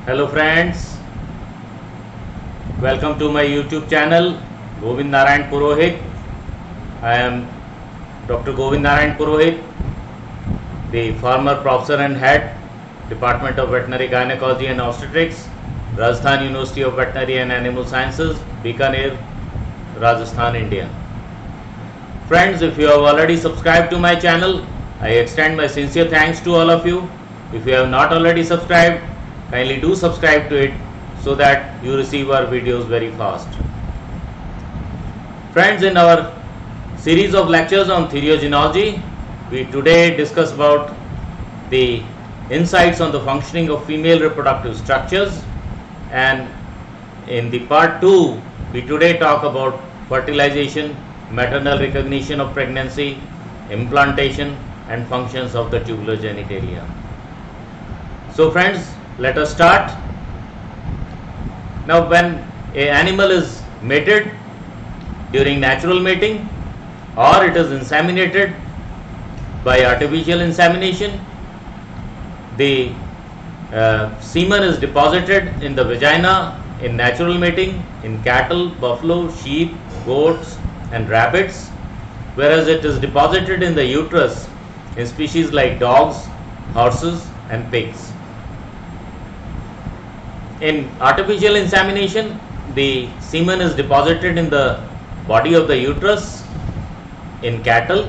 Hello friends, welcome to my YouTube channel Govind Narayan Purohit. I am Dr. Govind Narayan Purohit, the former professor and head Department of Veterinary Gynecology and Obstetrics, Rajasthan University of Veterinary and Animal Sciences, Bikaner, Rajasthan, India. Friends, if you have already subscribed to my channel, I extend my sincere thanks to all of you. If you have not already subscribed, kindly do subscribe to it so that you receive our videos very fast. Friends, in our series of lectures on theriogenology, we today discuss about the insights on the functioning of female reproductive structures, and in the part 2 we today talk about fertilization, maternal recognition of pregnancy, implantation and functions of the tubular genitalia. So friends, let us start. Now, when an animal is mated during natural mating or it is inseminated by artificial insemination, the semen is deposited in the vagina in natural mating in cattle, buffalo, sheep, goats and rabbits, whereas it is deposited in the uterus in species like dogs, horses and pigs. In artificial insemination, the semen is deposited in the body of the uterus in cattle.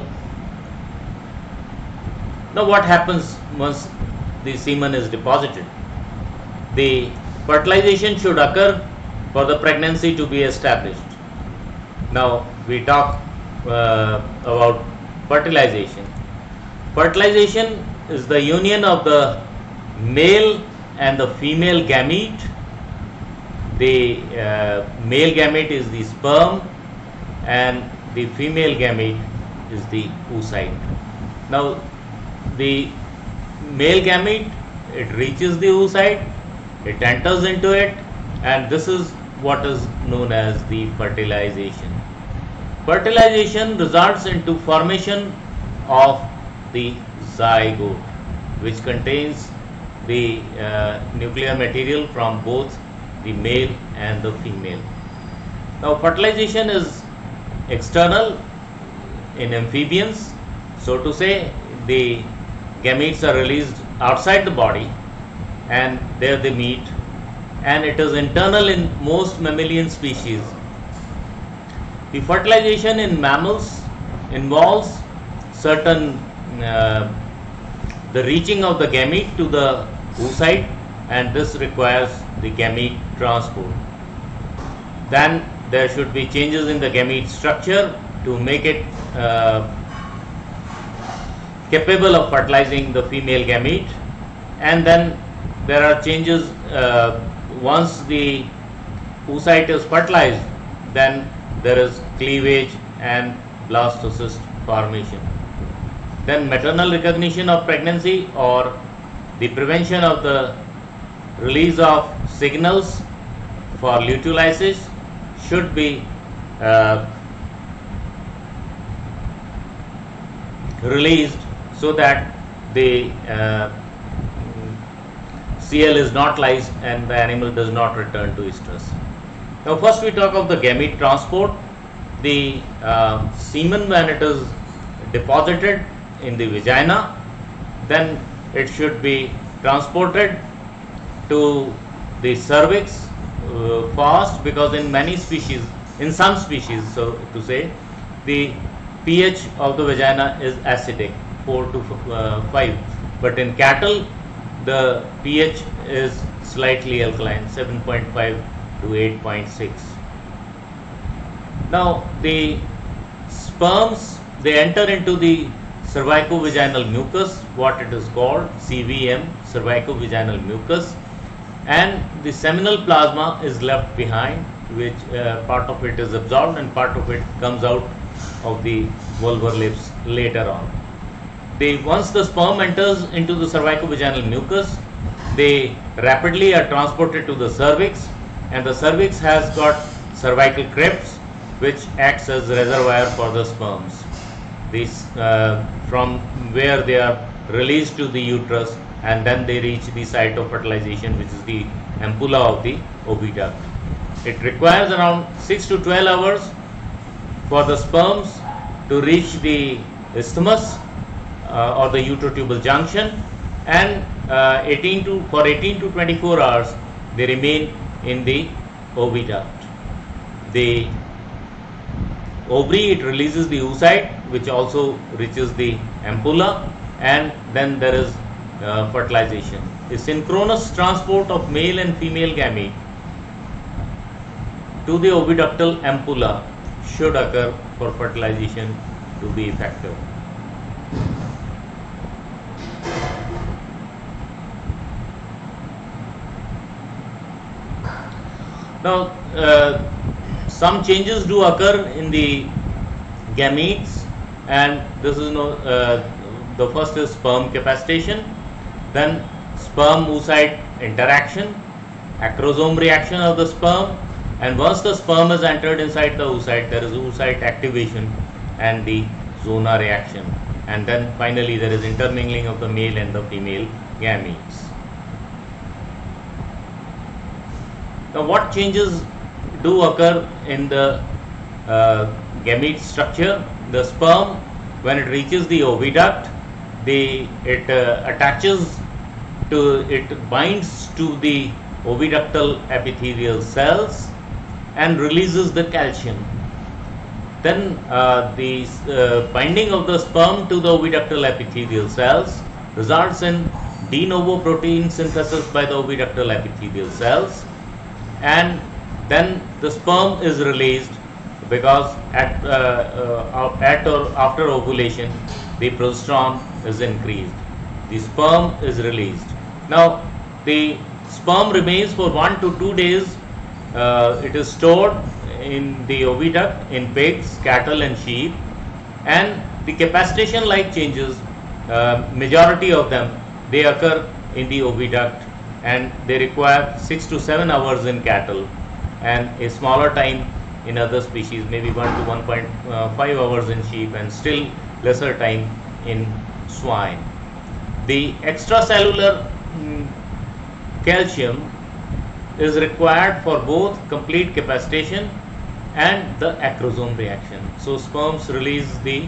Now what happens once the semen is deposited? The fertilization should occur for the pregnancy to be established. Now we talk about fertilization. Fertilization is the union of the male and the female gamete. The male gamete is the sperm and the female gamete is the oocyte. Now the male gamete, it reaches the oocyte, it enters into it, and this is what is known as the fertilization. Fertilization results into formation of the zygote, which contains the nuclear material from both the male and the female. Now fertilization is external in amphibians, so to say. The gametes are released outside the body and there they meet, and it is internal in most mammalian species. The fertilization in mammals involves certain the reaching of the gamete to the oocyte, and this requires the gamete transport. Then there should be changes in the gamete structure to make it capable of fertilizing the female gamete, and then there are changes once the oocyte is fertilized, then there is cleavage and blastocyst formation. Then maternal recognition of pregnancy or the prevention of the release of signals for luteolysis should be released so that the CL is not lysed and the animal does not return to estrus. Now first we talk of the gamete transport. The semen, when it is deposited in the vagina, then it should be transported to the cervix fast, because in many species, in some species, so to say, the pH of the vagina is acidic, 4 to 5, but in cattle the pH is slightly alkaline, 7.5 to 8.6. Now the sperms, they enter into the cervicovaginal mucus, what it is called CVM, cervicovaginal mucus, and the seminal plasma is left behind, which part of it is absorbed and part of it comes out of the vulvar lips later on. Once the sperm enters into the cervicovaginal mucus, they rapidly are transported to the cervix, and the cervix has got cervical crypts which acts as reservoir for the sperms. These from where they are released to the uterus and then they reach the site of fertilization, which is the ampulla of the oviduct. It requires around 6 to 12 hours for the sperms to reach the isthmus or the uterotubal junction, and 18 to 24 hours they remain in the oviduct. The ovary, it releases the oocyte, which also reaches the ampulla, and then there is fertilization. The synchronous transport of male and female gamete to the oviductal ampulla should occur for fertilization to be effective. Now, some changes do occur in the gametes, and this is the first is sperm capacitation, then sperm oocyte interaction, acrosome reaction of the sperm, and once the sperm is entered inside the oocyte, there is oocyte activation and the zona reaction, and then finally there is intermingling of the male and the female gametes. Now, what changes do occur in the gamete structure? The sperm, when it reaches the oviduct, it binds to the oviductal epithelial cells and releases the calcium. Then the binding of the sperm to the oviductal epithelial cells results in de novo protein synthesis by the oviductal epithelial cells, and then the sperm is released because at or after ovulation the progesterone is increased. The sperm is released. Now the sperm remains for 1 to 2 days. It is stored in the oviduct in pigs, cattle and sheep, and the capacitation like changes, majority of them, they occur in the oviduct, and they require 6 to 7 hours in cattle and a smaller time in other species, maybe 1 to 1.5 hours in sheep, and still lesser time in swine. The extracellular calcium is required for both complete capacitation and the acrosome reaction. So sperms release the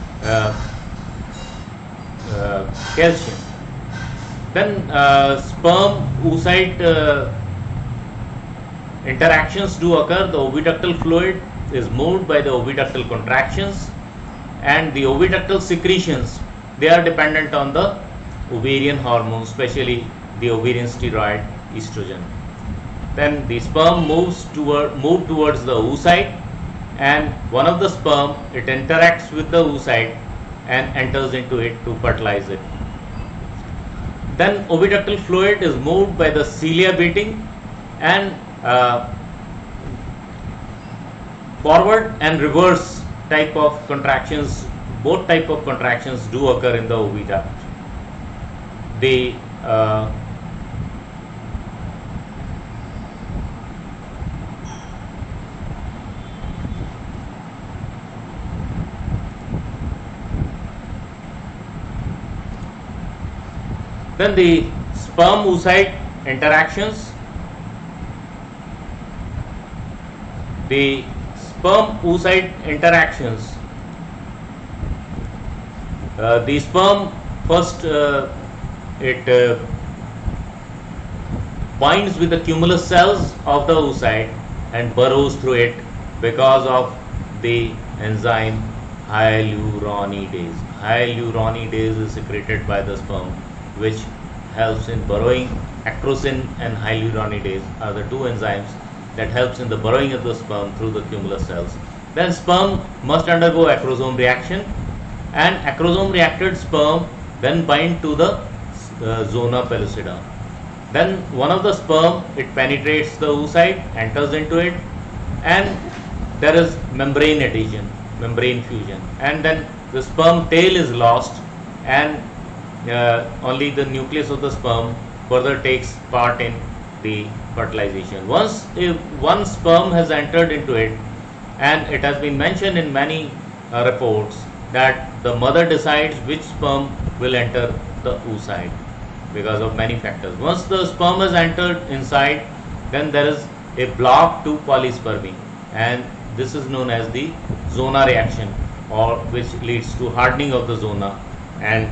calcium. Then sperm oocyte interactions do occur. The oviductal fluid is moved by the oviductal contractions, and the oviductal secretions, they are dependent on the ovarian hormones, especially the ovarian steroid estrogen. Then the sperm moves towards the oocyte, and one of the sperm, it interacts with the oocyte and enters into it to fertilize it. Then oviductal fluid is moved by the cilia beating, and forward and reverse type of contractions, both type of contractions do occur in the oviduct. The then the sperm oocyte interactions. The sperm oocyte interactions. The sperm first it binds with the cumulus cells of the oocyte and burrows through it because of the enzyme hyaluronidase. Hyaluronidase is secreted by the sperm, which helps in burrowing. Acrosin and hyaluronidase are the two enzymes that helps in the burrowing of the sperm through the cumulus cells. Then sperm must undergo acrosome reaction, and acrosome reacted sperm then bind to the zona pellucida. Then one of the sperm, it penetrates the oocyte, enters into it, and there is membrane adhesion, membrane fusion, and then the sperm tail is lost, and only the nucleus of the sperm further takes part in the fertilization. Once one sperm has entered into it, and it has been mentioned in many reports that the mother decides which sperm will enter the oocyte. because of many factors. Once the sperm has entered inside, then there is a block to polyspermy, and this is known as the zona reaction, or which leads to hardening of the zona. And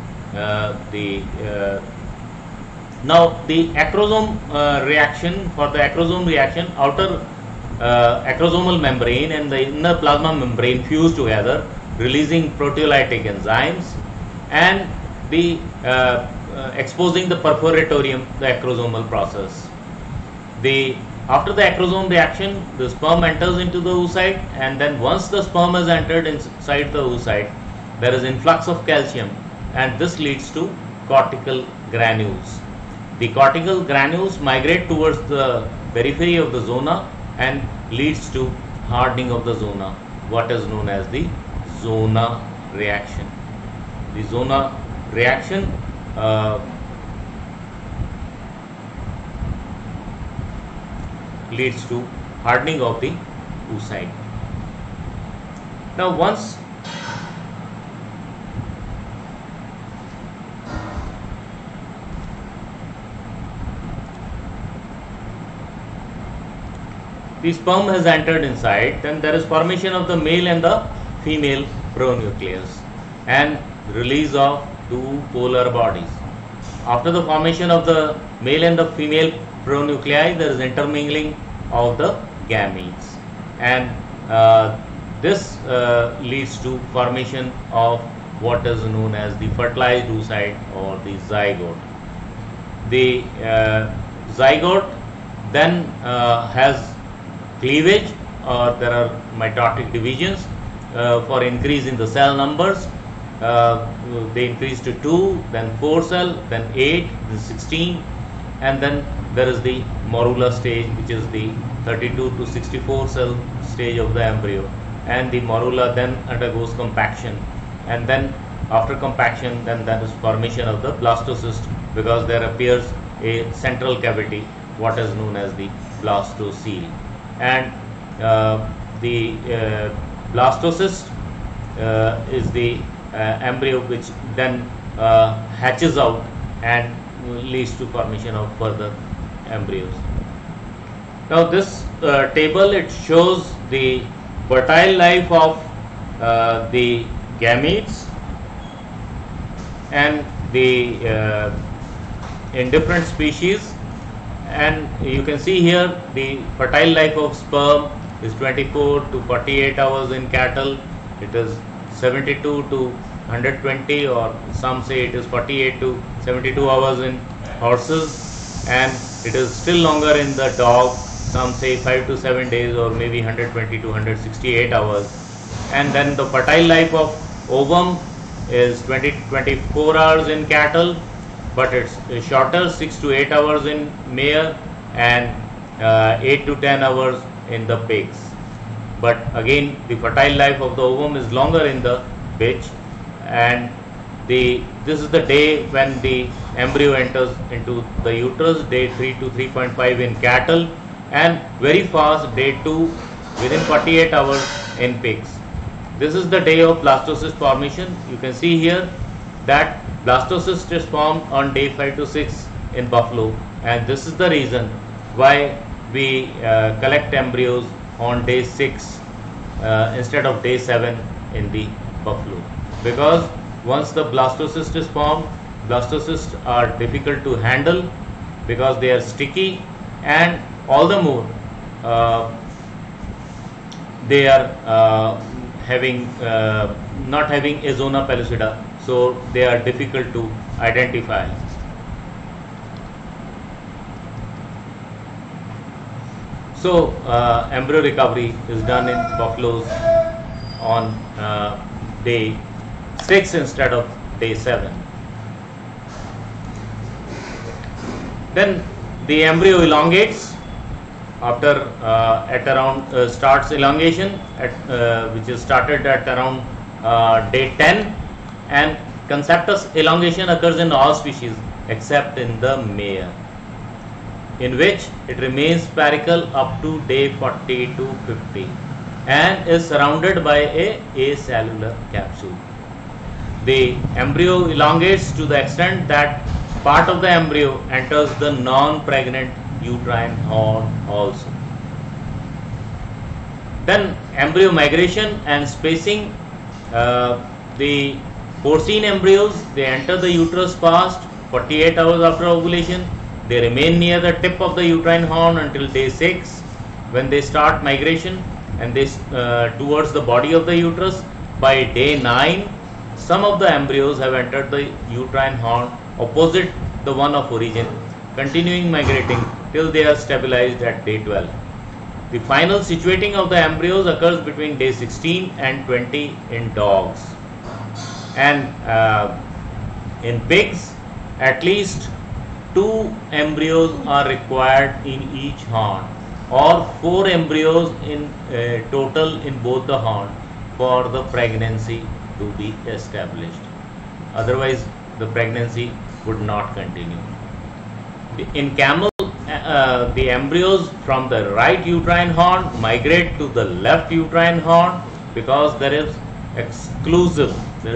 now the acrosome reaction, for the acrosome reaction, outer acrosomal membrane and the inner plasma membrane fuse together, releasing proteolytic enzymes and the exposing the perforatorium, the acrosomal process. After the acrosome reaction, the sperm enters into the oocyte, and then once the sperm has entered inside the oocyte, there is influx of calcium, and this leads to cortical granules. The cortical granules migrate towards the periphery of the zona and leads to hardening of the zona, what is known as the zona reaction. The zona reaction leads to hardening of the oocyte. Now once the sperm has entered inside, then there is formation of the male and the female pronucleus and release of two polar bodies. After the formation of the male and the female pronuclei, there is intermingling of the gametes, and this leads to formation of what is known as the fertilized oocyte or the zygote. The zygote then has cleavage, or there are mitotic divisions for increase in the cell numbers. They increase to 2, then 4 cell, then 8, then 16, and then there is the morula stage, which is the 32 to 64 cell stage of the embryo, and the morula then undergoes compaction, and then after compaction, then there is formation of the blastocyst, because there appears a central cavity, what is known as the blastocele, and the blastocyst is the embryo which then hatches out and leads to formation of further embryos. Now this table, it shows the fertile life of the gametes and the in different species, and you can see here the fertile life of sperm is 24 to 48 hours in cattle, it is 72 to 120, or some say it is 48 to 72 hours in horses, and it is still longer in the dog, some say 5 to 7 days, or maybe 120 to 168 hours. And then the fertile life of ovum is 20 to 24 hours in cattle, but it's shorter, 6 to 8 hours in mare, and 8 to 10 hours in the pigs. But again, the fertile life of the ovum is longer in the bitch, and this is the day when the embryo enters into the uterus, day 3 to 3.5 in cattle, and very fast, day 2 within 48 hours in pigs. This is the day of blastocyst formation. You can see here that blastocyst is formed on day 5 to 6 in buffalo, and this is the reason why we collect embryos on day 6 instead of day 7 in the buffalo, because once the blastocyst is formed, blastocysts are difficult to handle because they are sticky, and all the more they are not having a zona pellucida, so they are difficult to identify. So embryo recovery is done in buffaloes on day 6 instead of day 7. Then the embryo elongates after at around starts elongation at which is started at around day 10, and conceptus elongation occurs in all species except in the mare, in which it remains spherical up to day 40 to 50 and is surrounded by a acellular capsule. The embryo elongates to the extent that part of the embryo enters the non-pregnant uterine horn also. Then embryo migration and spacing. The porcine embryos, they enter the uterus past 48 hours after ovulation. They remain near the tip of the uterine horn until day 6, when they start migration and they towards the body of the uterus. By day 9, some of the embryos have entered the uterine horn opposite the one of origin, continuing migrating till they are stabilized at day 12. The final situating of the embryos occurs between day 16 and 20 in dogs. And in pigs, at least 2 embryos are required in each horn, or 4 embryos in total in both the horn for the pregnancy to be established. Otherwise, the pregnancy would not continue. In camel, the embryos from the right uterine horn migrate to the left uterine horn because there is exclusive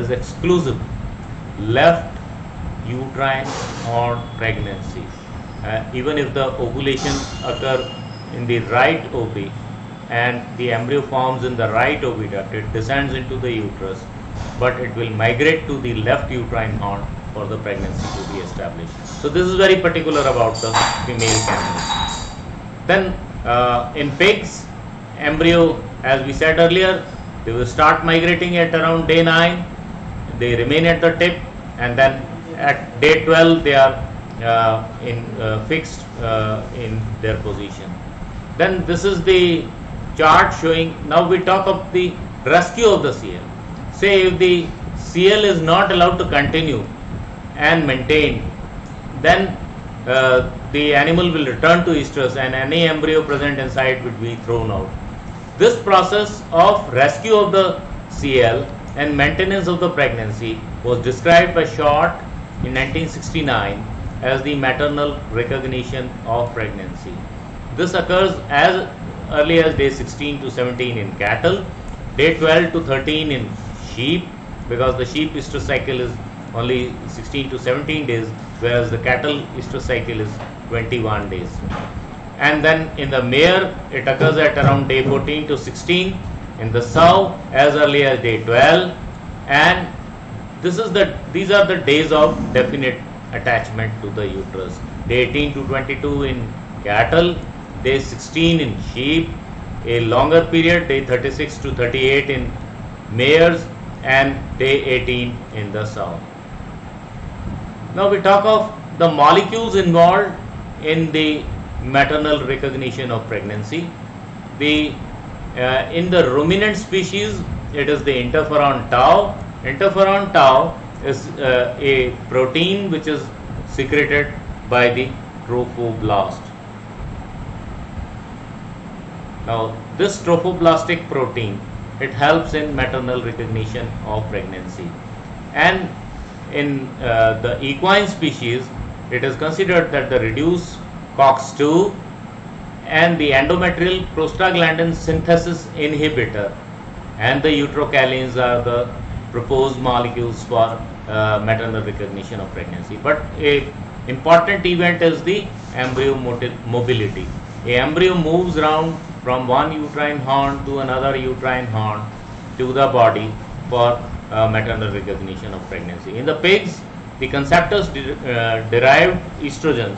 left uterine horn pregnancy. Even if the ovulation occurs in the right ovary and the embryo forms in the right oviduct, it descends into the uterus, but it will migrate to the left uterine horn for the pregnancy to be established. So this is very particular about the female camels. Then in pigs, embryo, as we said earlier, they will start migrating at around day 9. They remain at the tip, and then at day 12 they are fixed in their position. Then this is the chart showing. Now we talk of the rescue of the CL. Say if the CL is not allowed to continue and maintain, then the animal will return to estrus and any embryo present inside will be thrown out. This process of rescue of the CL and maintenance of the pregnancy was described by Short in 1969 as the maternal recognition of pregnancy. This occurs as early as day 16 to 17 in cattle, day 12 to 13 in sheep, because the sheep estrus cycle is only 16 to 17 days, whereas the cattle estrus cycle is 21 days. And then in the mare, it occurs at around day 14 to 16, in the sow as early as day 12, and these are the days of definite attachment to the uterus. Day 18 to 22 in cattle, day 16 in sheep, a longer period, day 36 to 38 in mares, and day 18 in the sow. Now we talk of the molecules involved in the maternal recognition of pregnancy. In the ruminant species, it is the interferon tau. Interferon tau is a protein which is secreted by the trophoblast. Now this trophoblastic protein, it helps in maternal recognition of pregnancy. And in the equine species, it is considered that the reduced COX-2 and the endometrial prostaglandin synthesis inhibitor and the uterocalins are the proposed molecules for maternal recognition of pregnancy. But a important event is the embryo mobility. A embryo moves around from one uterine horn to another uterine horn to the body for maternal recognition of pregnancy. In the pigs, the conceptus derived estrogens,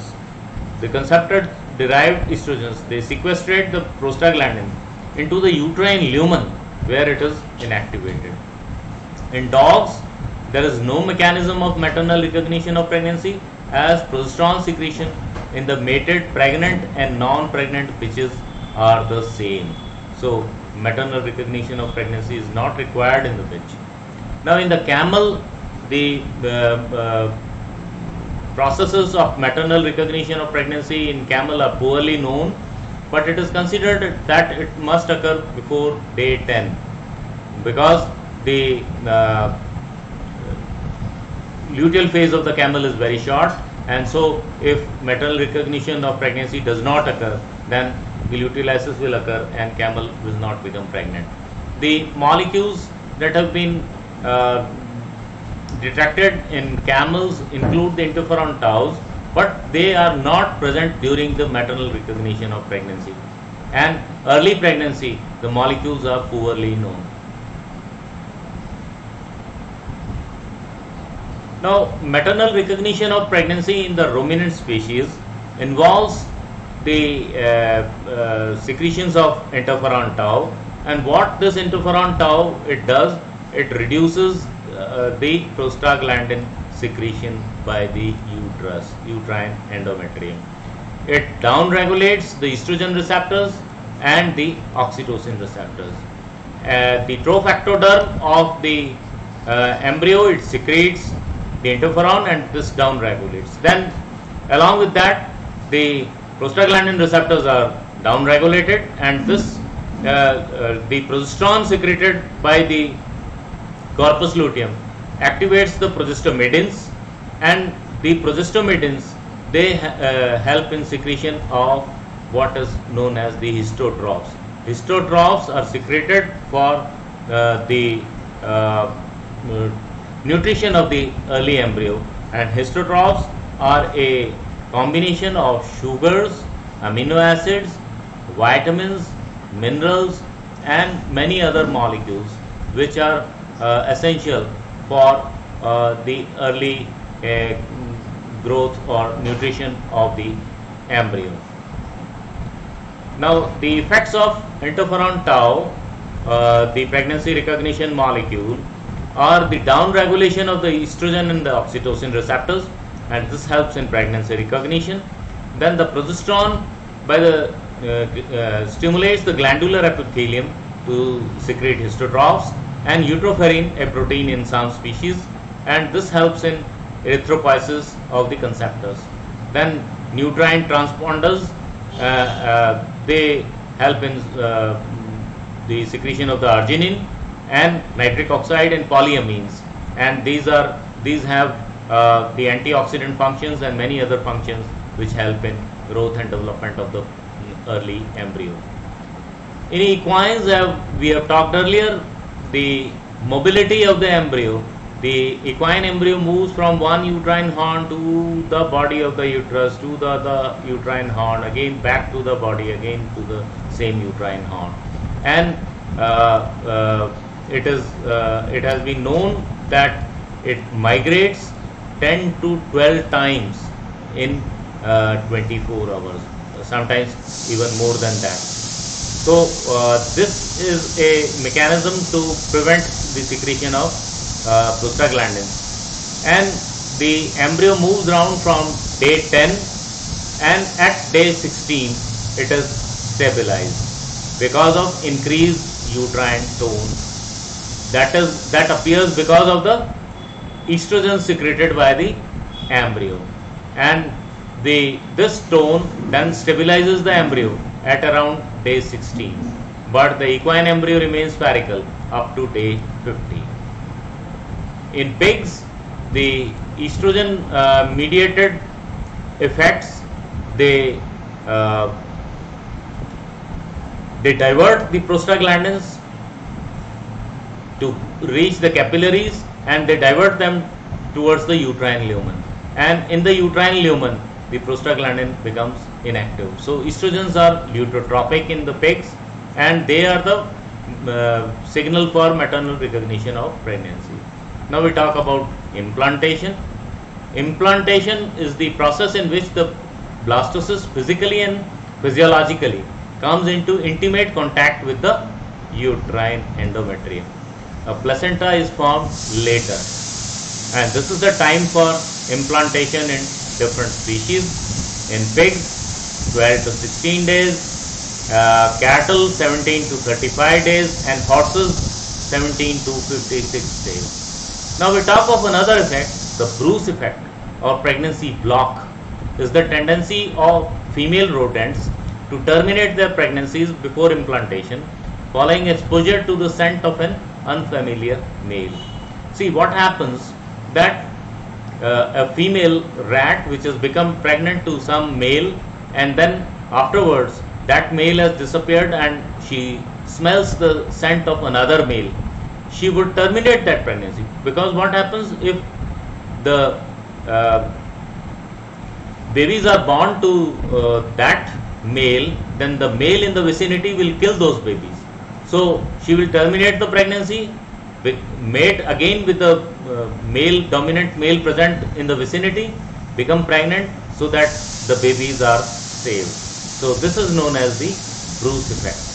they sequestrate the prostaglandin into the uterine lumen where it is inactivated. In dogs, there is no mechanism of maternal recognition of pregnancy, as progesterone secretion in the mated pregnant and non-pregnant bitches are the same. So maternal recognition of pregnancy is not required in the bitch. Now in the camel, the processes of maternal recognition of pregnancy in camel are poorly known, but it is considered that it must occur before day 10 because the luteal phase of the camel is very short, and so if maternal recognition of pregnancy does not occur, then the luteolysis will occur and camel will not become pregnant. The molecules that have been detected in camels include the interferon taus, but they are not present during the maternal recognition of pregnancy. And early pregnancy, the molecules are poorly known. Now, maternal recognition of pregnancy in the ruminant species involves the secretions of interferon tau, and what this interferon tau it does, it reduces the prostaglandin secretion by the uterine endometrium. It downregulates the estrogen receptors and the oxytocin receptors. The trophectoderm of the embryo, it secretes the interferon and this downregulates. Then along with that, the prostaglandin receptors are downregulated, and this the progesterone secreted by the corpus luteum activates the progestomedins, and the progestomedins, they help in secretion of what is known as the histotrophs. Histotrophs are secreted for the nutrition of the early embryo, and histotrophs are a combination of sugars, amino acids, vitamins, minerals, and many other molecules which are essential for the early growth or nutrition of the embryo. Now, the effects of interferon tau, the pregnancy recognition molecule, are the downregulation of the estrogen and the oxytocin receptors, and this helps in pregnancy recognition. Then the progesterone by the stimulates the glandular epithelium to secrete histotrophs, and eutropherin, a protein in some species, and this helps in erythropoiesis of the conceptors. Then nutrient transponders, they help in the secretion of the arginine and nitric oxide and polyamines, and these have the antioxidant functions and many other functions which help in growth and development of the early embryo. In equines, we have talked earlier, the mobility of the embryo. The equine embryo moves from one uterine horn to the body of the uterus, to the other uterine horn, again back to the body, again to the same uterine horn, and it has been known that it migrates 10 to 12 times in 24 hours, sometimes even more than that. So this is a mechanism to prevent the secretion of prostaglandins, and the embryo moves around from day 10, and at day 16 it is stabilized because of increased uterine tone. That appears because of the estrogen secreted by the embryo, and this tone then stabilizes the embryo at around day 16, but the equine embryo remains spherical up to day 50. In pigs, the estrogen mediated effects, they divert the prostaglandins to reach the capillaries, and they divert them towards the uterine lumen, and in the uterine lumen the prostaglandin becomes inactive. So estrogens are luteotropic in the pigs, and they are the signal for maternal recognition of pregnancy. Now we talk about implantation. Implantation is the process in which the blastocyst physically and physiologically comes into intimate contact with the uterine endometrium. A placenta is formed later, and this is the time for implantation in different species. In pigs, 12 to 16 days, cattle 17 to 35 days, and horses 17 to 56 days. Now we talk of another effect, the Bruce effect or pregnancy block, is the tendency of female rodents to terminate their pregnancies before implantation following exposure to the scent of an unfamiliar male. See what happens, that a female rat which has become pregnant to some male, and then afterwards that male has disappeared and she smells the scent of another male. she would terminate that pregnancy, because what happens if the babies are born to that male, then the male in the vicinity will kill those babies. So she will terminate the pregnancy, mate again with the dominant male present in the vicinity, become pregnant, so that the babies are saved. So this is known as the Bruce effect.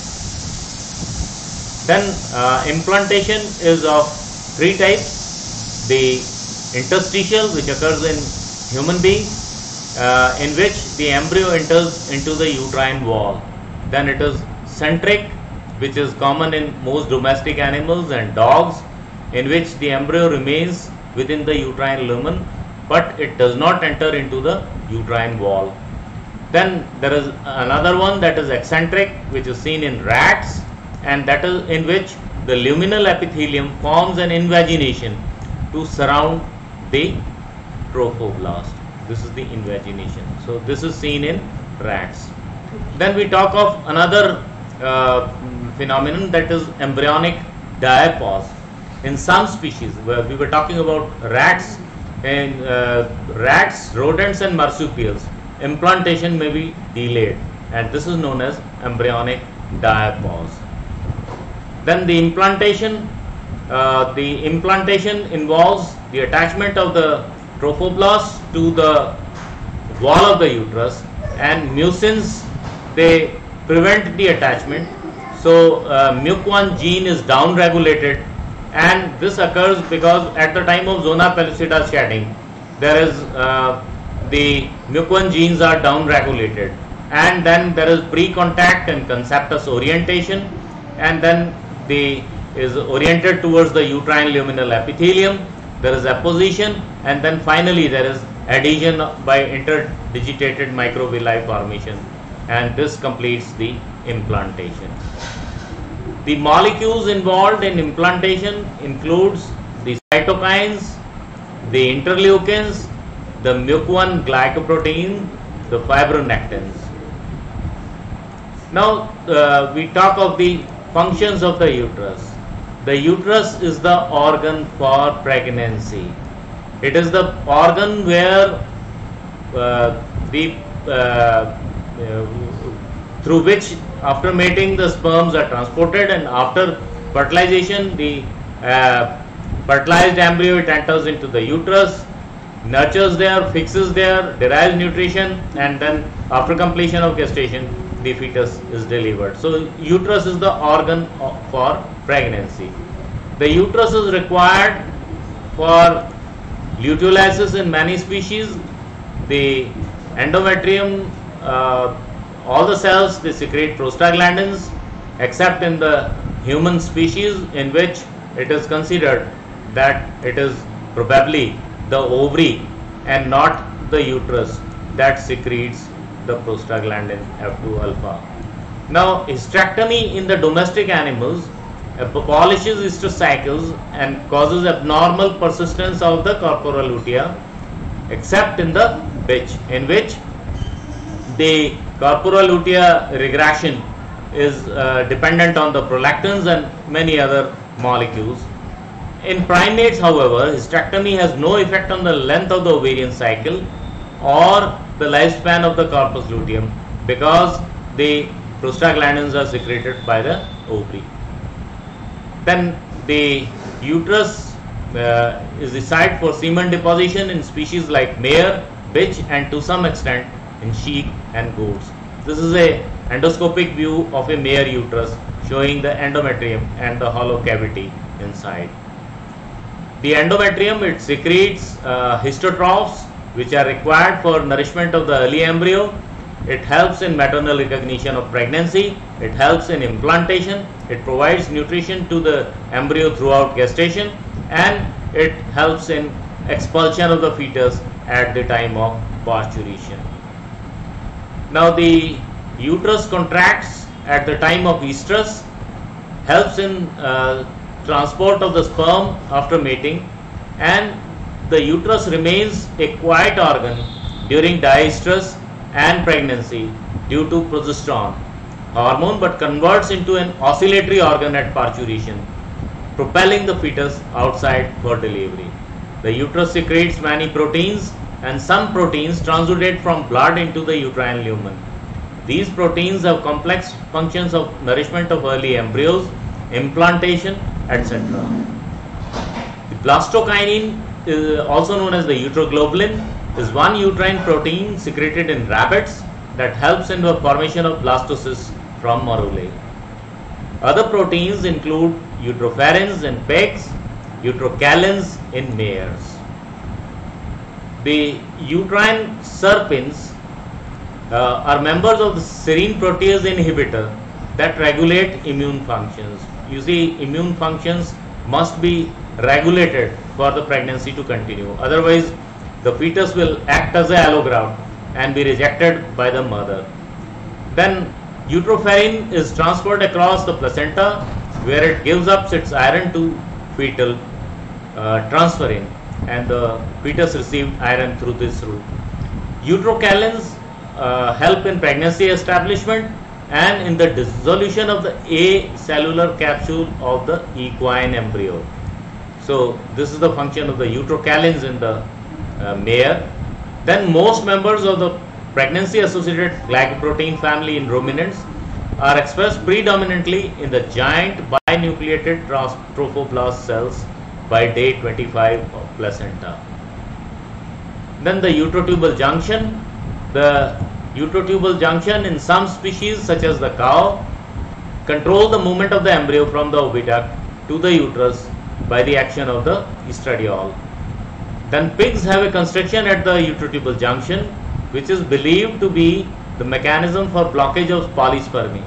Then implantation is of three types: the interstitial, which occurs in human beings, in which the embryo enters into the uterine wall. Then it is centric, which is common in most domestic animals and dogs, in which the embryo remains within the uterine lumen, but it does not enter into the uterine wall. Then there is another one, that is eccentric, which is seen in rats, and that is in which the luminal epithelium forms an invagination to surround the trophoblast. This is the invagination. So this is seen in rats. Then we talk of another phenomenon, that is embryonic diapause. In some species, where we were talking about rats, and rats, rodents and marsupials, implantation may be delayed, and this is known as embryonic diapause. Then the implantation involves the attachment of the trophoblast to the wall of the uterus, and mucins, they prevent the attachment. So MUC1 gene is down regulated, and this occurs because at the time of zona pellucida shedding, there is the MUC1 genes are down regulated, and then there is pre-contact and conceptus orientation, and then the is oriented towards the uterine luminal epithelium. There is apposition, and then finally there is adhesion by interdigitated microvilli formation, and this completes the implantation. The molecules involved in implantation includes the cytokines, the interleukins, the MUC1 glycoprotein, the fibronectins. Now we talk of the functions of the uterus. The uterus is the organ for pregnancy. It is the organ where through which after mating the sperms are transported, and after fertilization the fertilized embryo, it enters into the uterus, nurtures there, fixes there, derives nutrition, and then after completion of gestation the fetus is delivered. So uterus is the organ for pregnancy. The uterus is required for luteolysis in many species. The endometrium, all the cells, they secrete prostaglandins, except in the human species, in which it is considered that it is probably the ovary and not the uterus that secretes the prostaglandin F2 alpha. Now hysterectomy in the domestic animals abolishes estrous cycles and causes abnormal persistence of the corpora lutea, except in the bitch, in which the corpora lutea regression is dependent on the prolactins and many other molecules. In primates, however, hysterectomy has no effect on the length of the ovarian cycle or the lifespan of the corpus luteum, because the prostaglandins are secreted by the ovary. Then the uterus is the site for semen deposition in species like mare, bitch, and to some extent in sheep and goats. This is a endoscopic view of a mare uterus showing the endometrium and the hollow cavity inside. The endometrium, it secretes histotrophs, which are required for nourishment of the early embryo. It helps in maternal recognition of pregnancy. It helps in implantation. It provides nutrition to the embryo throughout gestation, and it helps in expulsion of the fetus at the time of parturition. Now the uterus contracts at the time of estrus, helps in transport of the sperm after mating, and the uterus remains a quiet organ during diestrus and pregnancy due to progesterone hormone, but converts into an oscillatory organ at parturition. propelling the fetus outside for delivery. The uterus secretes many proteins, and some proteins transudate from blood into the uterine lumen. These proteins have complex functions of nourishment of early embryos, implantation, etc. The blastokinin, also known as the uteroglobulin, is one uterine protein secreted in rabbits that helps in the formation of blastocysts from morulae. Other proteins include uteropharins in pigs, uterocalins in mares. The uterine serpins are members of the serine protease inhibitor that regulate immune functions. You see, immune functions must be regulated for the pregnancy to continue. Otherwise, the fetus will act as an allograft and be rejected by the mother. Then uteropharin is transferred across the placenta, where it gives up its iron to fetal transferrin, and the fetus received iron through this route. Uterocalins help in pregnancy establishment and in the dissolution of the acellular capsule of the equine embryo. So this is the function of the uterocalins in the mare. Then most members of the pregnancy associated glycoprotein family in ruminants are expressed predominantly in the giant binucleated trophoblast cells by day 25 of placenta. Then the uterotubal junction. The uterotubal junction in some species such as the cow control the movement of the embryo from the oviduct to the uterus by the action of the estradiol. Then pigs have a constriction at the uterotubal junction, which is believed to be the mechanism for blockage of polyspermy.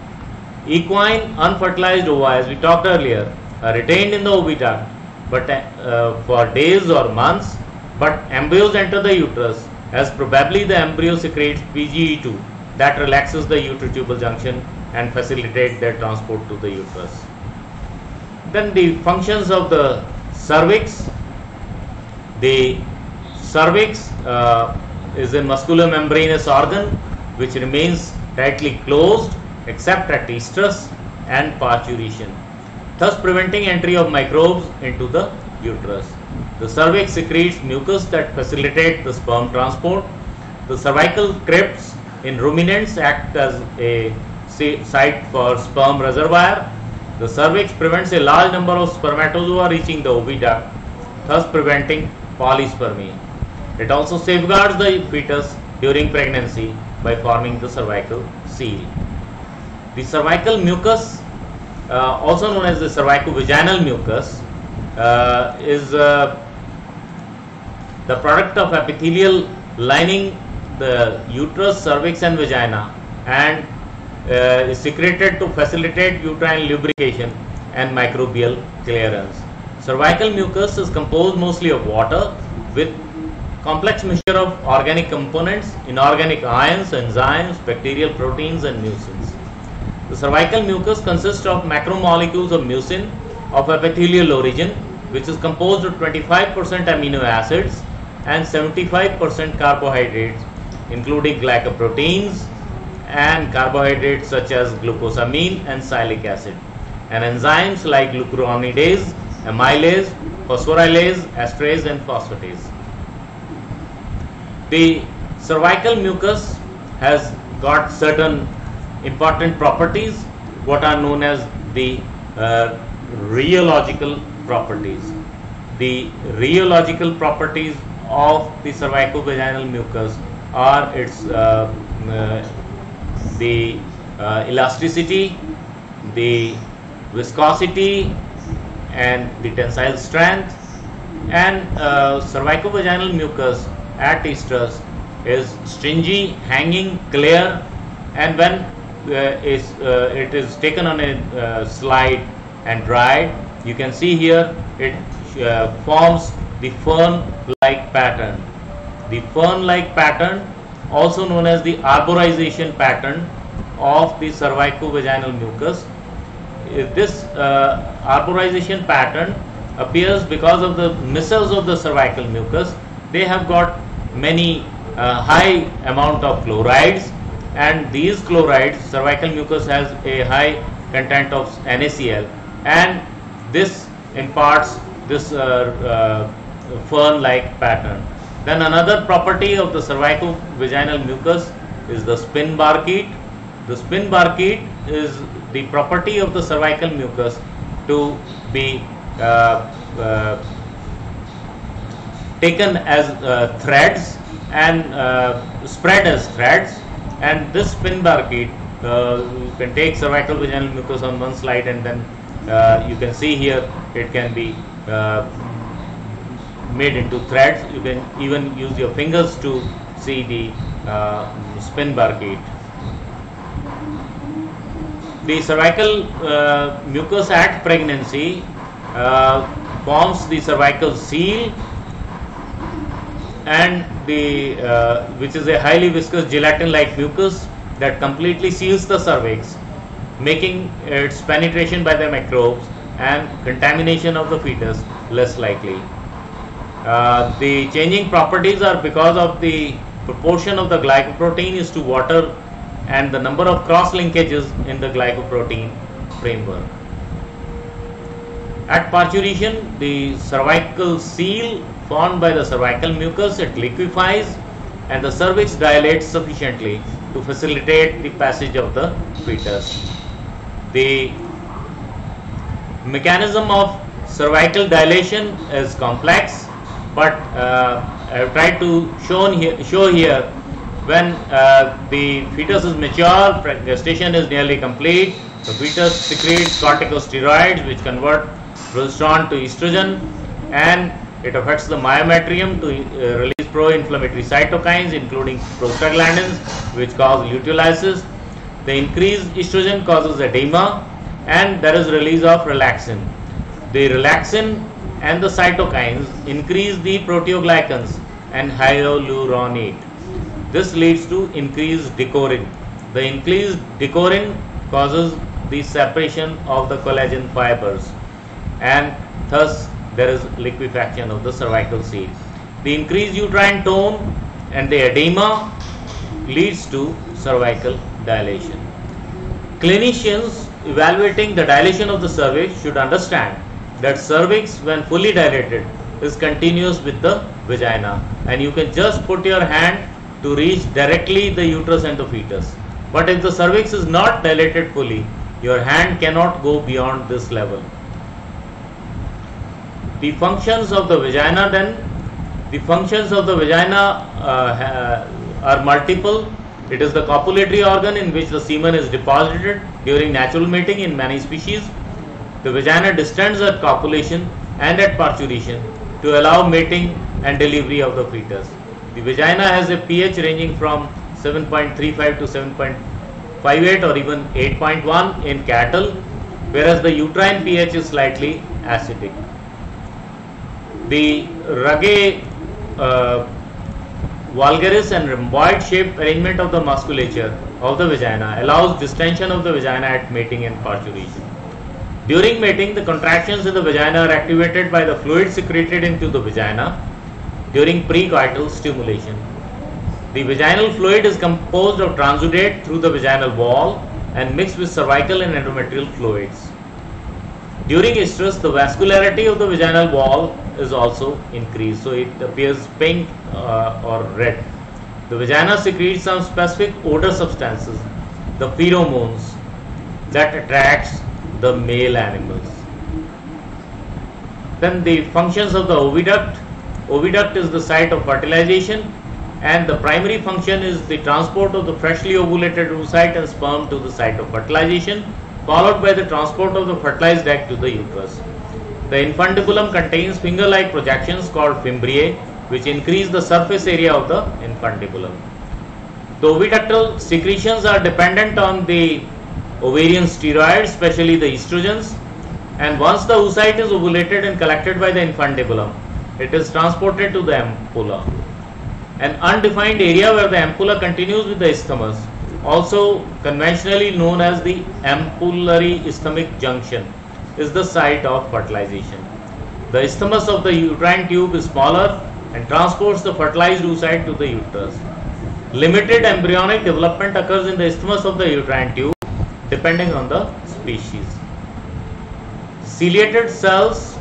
Equine unfertilized ova, as we talked earlier, are retained in the oviduct but for days or months, but embryos enter the uterus, as probably the embryo secretes PGE2 that relaxes the uterotubal junction and facilitates their transport to the uterus. Then the functions of the cervix. The cervix is a musculomembranous organ which remains tightly closed except at estrus and parturition, thus preventing entry of microbes into the uterus. The cervix secretes mucus that facilitate the sperm transport. The cervical crypts in ruminants act as a site for sperm reservoir. The cervix prevents a large number of spermatozoa reaching the oviduct, thus preventing polyspermy. It also safeguards the fetus during pregnancy by forming the cervical seal. The cervical mucus, also known as the cervicovaginal mucus, is the product of epithelial lining the uterus, cervix and vagina, and is secreted to facilitate uterine lubrication and microbial clearance. Cervical mucus is composed mostly of water with complex mixture of organic components, inorganic ions, enzymes, bacterial proteins and mucins. The cervical mucus consists of macromolecules of mucin of epithelial origin, which is composed of 25% amino acids and 75% carbohydrates, including glycoproteins and carbohydrates such as glucosamine and sialic acid, and enzymes like glucuronidase, amylase, phosphorylase, esterase and phosphatase. The cervical mucus has got certain important properties, what are known as the rheological properties. The rheological properties of the cervicovaginal mucus are its the elasticity, the viscosity and the tensile strength, and cervicovaginal mucus at estrus is stringy, hanging, clear, and when it is taken on a slide and dried, you can see here it forms the fern-like pattern. The fern-like pattern, also known as the arborization pattern of the cervicovaginal mucus. This arborization pattern appears because of the missels of the cervical mucus. They have got many high amount of chlorides, and these chlorides, cervical mucus has a high content of NaCl, and This imparts this fern-like pattern. Then another property of the cervicovaginal mucus is the spin barkete. The spin barkete is the property of the cervical mucus to be taken as threads and spread as threads, and this spin barkete, you can take cervical vaginal mucus on one slide, and then you can see here it can be made into threads. You can even use your fingers to see the spin barkete. The cervical mucus at pregnancy forms the cervical seal, and the which is a highly viscous gelatin-like mucus that completely seals the cervix, making its penetration by the microbes and contamination of the fetus less likely. The changing properties are because of the proportion of the glycoprotein is to water and the number of cross linkages in the glycoprotein framework. At parturition, the cervical seal formed by the cervical mucus, it liquefies and the cervix dilates sufficiently to facilitate the passage of the fetus. The mechanism of cervical dilation is complex, but I have tried to show here when the fetus is mature, gestation is nearly complete, the fetus secretes corticosteroids which convert progesterone to estrogen, and it affects the myometrium to release pro-inflammatory cytokines including prostaglandins which cause luteolysis. The increased estrogen causes edema, and there is release of relaxin. The relaxin and the cytokines increase the proteoglycans and hyaluronate. This leads to increased decorin. The increased decorin causes the separation of the collagen fibers, and thus there is liquefaction of the cervical seal. The increased uterine tone and the edema leads to cervical dilation. Clinicians evaluating the dilation of the cervix should understand that cervix, when fully dilated, is continuous with the vagina, and you can just put your hand to reach directly the uterus and the fetus. But if the cervix is not dilated fully, your hand cannot go beyond this level. The functions of the vagina are multiple. It is the copulatory organ in which the semen is deposited during natural mating in many species. The vagina distends at copulation and at parturition to allow mating and delivery of the fetus. The vagina has a pH ranging from 7.35 to 7.58 or even 8.1 in cattle, whereas the uterine pH is slightly acidic. The rugae vulgaris and rhomboid shaped arrangement of the musculature of the vagina allows distension of the vagina at mating and parturition. During mating, the contractions in the vagina are activated by the fluid secreted into the vagina during precoital stimulation. The vaginal fluid is composed of transudate through the vaginal wall and mixed with cervical and endometrial fluids. During estrus, the vascularity of the vaginal wall is also increased, so it appears pink or red. The vagina secretes some specific odor substances, the pheromones, that attracts the male animals. Then the functions of the oviduct. Oviduct is the site of fertilization, and the primary function is the transport of the freshly ovulated oocyte and sperm to the site of fertilization, followed by the transport of the fertilized egg to the uterus. The infundibulum contains finger-like projections called fimbriae, which increase the surface area of the infundibulum. The oviductal secretions are dependent on the ovarian steroids, especially the estrogens, and once the oocyte is ovulated and collected by the infundibulum, it is transported to the ampulla. An undefined area where the ampulla continues with the isthmus, also conventionally known as the ampullary isthmic junction, is the site of fertilization. The isthmus of the uterine tube is smaller and transports the fertilized oocyte to the uterus. Limited embryonic development occurs in the isthmus of the uterine tube depending on the species. Ciliated cells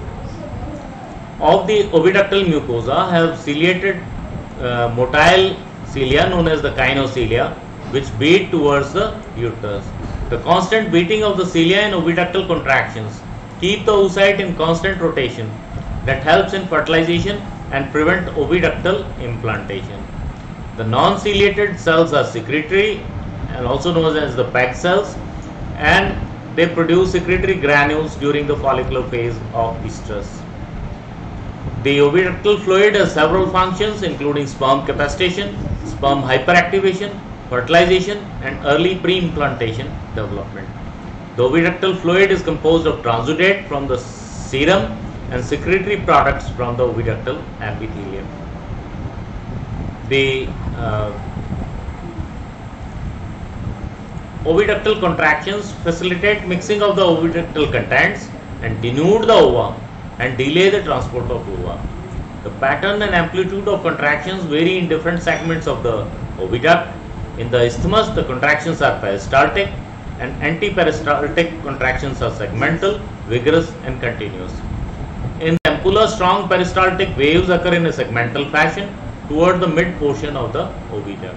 of the oviductal mucosa have ciliated motile cilia known as the gynoecilia, which beat towards the uterus. The constant beating of the cilia in oviductal contractions keep the oocyte in constant rotation that helps in fertilization and prevent oviductal implantation. The non-ciliated cells are secretory and also known as the PEG cells, and they produce secretory granules during the follicular phase of estrus. The oviductal fluid has several functions including sperm capacitation, sperm hyperactivation, fertilization and early pre-implantation development. The oviductal fluid is composed of transudate from the serum and secretory products from the oviductal epithelium. The oviductal contractions facilitate mixing of the oviductal contents and denude the ova and delay the transport of ova. The pattern and amplitude of contractions vary in different segments of the oviduct. In the isthmus, the contractions are peristaltic, and antiperistaltic contractions are segmental, vigorous and continuous. In the ampulla, strong peristaltic waves occur in a segmental fashion toward the mid portion of the oviduct.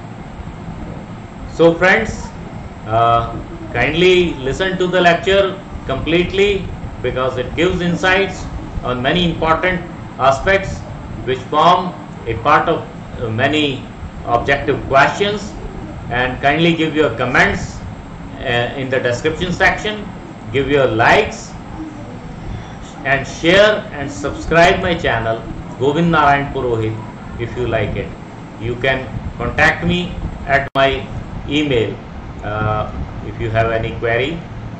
So friends, kindly listen to the lecture completely, because it gives insights on many important aspects which form a part of many objective questions, and kindly give your comments in the description section, give your likes and share and subscribe my channel Govind Narayan Purohit if you like it. You can contact me at my email if you have any query,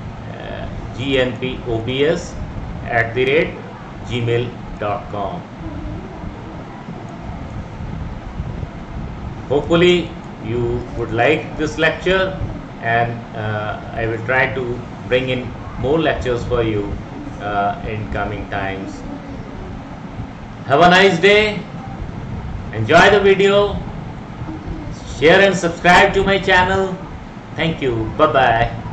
gnpobs@gmail.com. Hopefully you would like this lecture, and I will try to bring in more lectures for you in coming times. Have a nice day. Enjoy the video. Share and subscribe to my channel. Thank you. Bye bye.